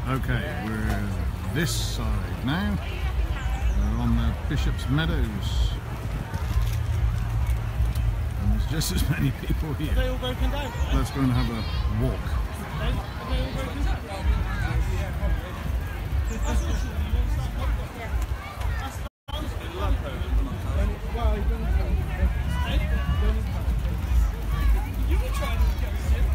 Okay, we're this side now. We're on the Bishops Meadows. And there's just as many people here. Are they all broken down? Let's go and have a walk. Are they all broken down? You were trying to get sick.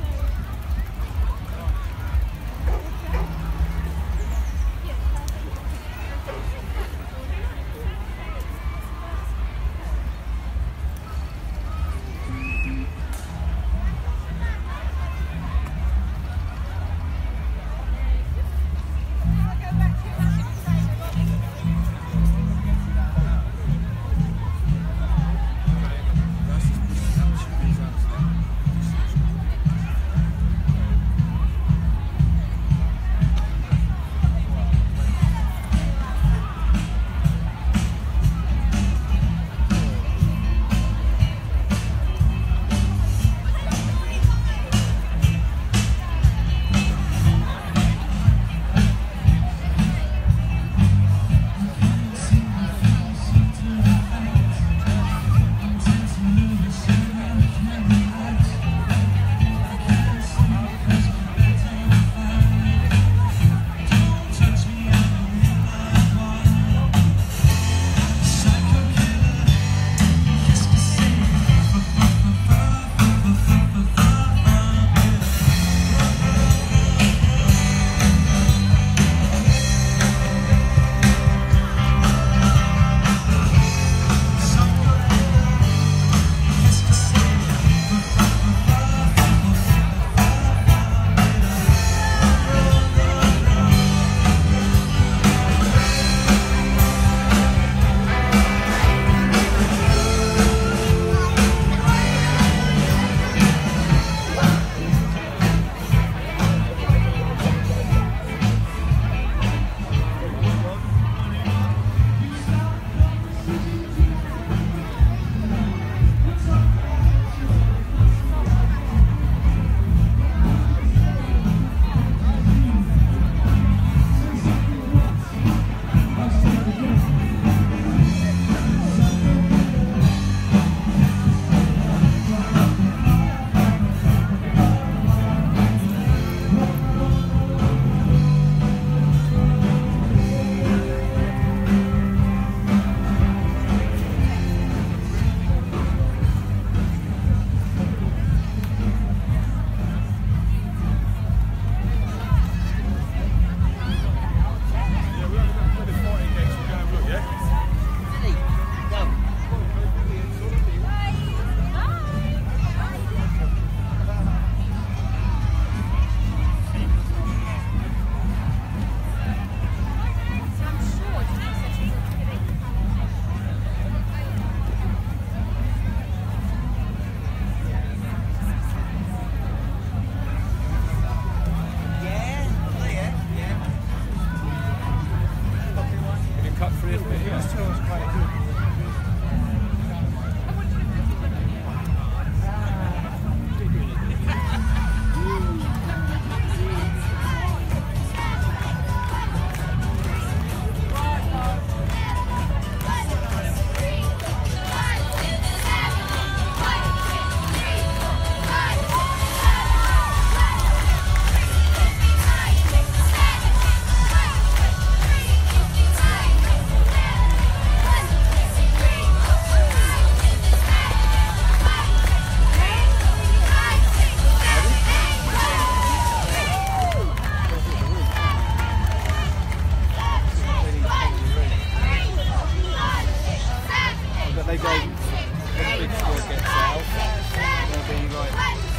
they go, when the big squad gets out, they'll be like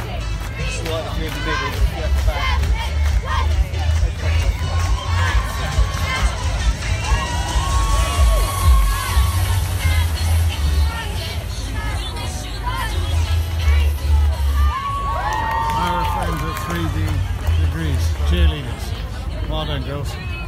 slightly in the middle, if you have the back. Our friends at 3D Degrees, cheerleaders. Well done, girls.